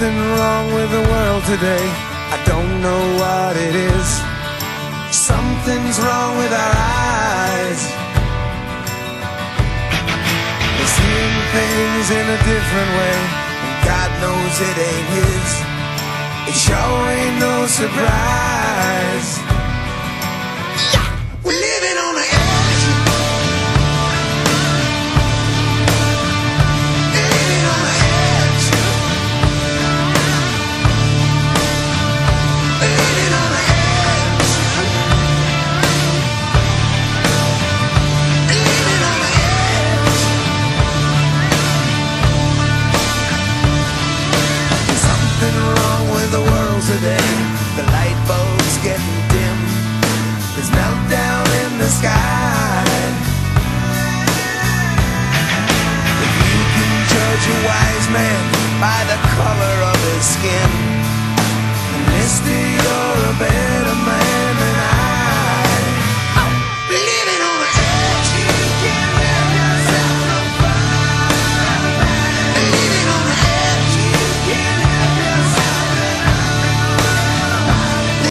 something wrong with the world today. I don't know what it is. Something's wrong with our eyes. We're seeing things in a different way, and God knows it ain't His. It sure ain't no surprise. Yeah, we're living on the edge. Living on the edge. Living on the edge. Living on the edge. There's something wrong with the world today. The light bulb's getting dim. There's meltdown in the sky. If you can judge a wise man by the color of his skin,